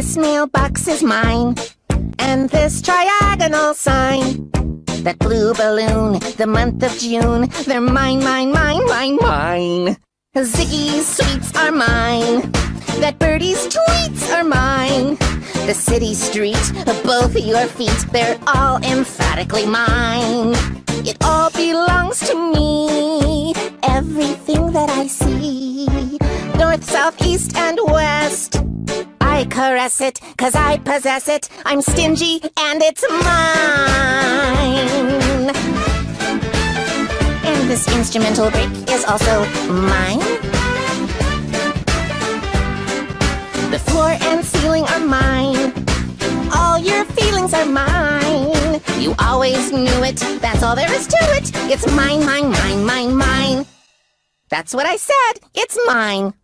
This mailbox is mine, and this triagonal sign. That blue balloon, the month of June, they're mine, mine, mine, mine, mine. Ziggy's sweets are mine. That birdie's tweets are mine. The city street, both your feet, they're all emphatically mine. It all belongs to me, everything that I see. North, south, east, and west. I caress it, 'cause I possess it. I'm stingy, and it's mine. And this instrumental break is also mine. The floor and ceiling are mine. All your feelings are mine. You always knew it, that's all there is to it. It's mine, mine, mine, mine, mine. That's what I said, it's mine.